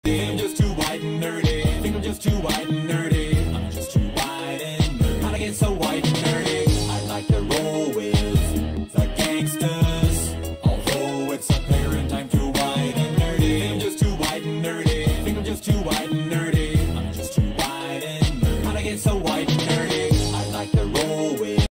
I'm just too white and nerdy. Think I'm just too white and nerdy. I'm just too white and nerdy. How'd I get so white and nerdy? I like to roll with the gangsters. Although it's apparent I'm too white and nerdy. Think I'm just too white and nerdy. Think I'm just too white and nerdy.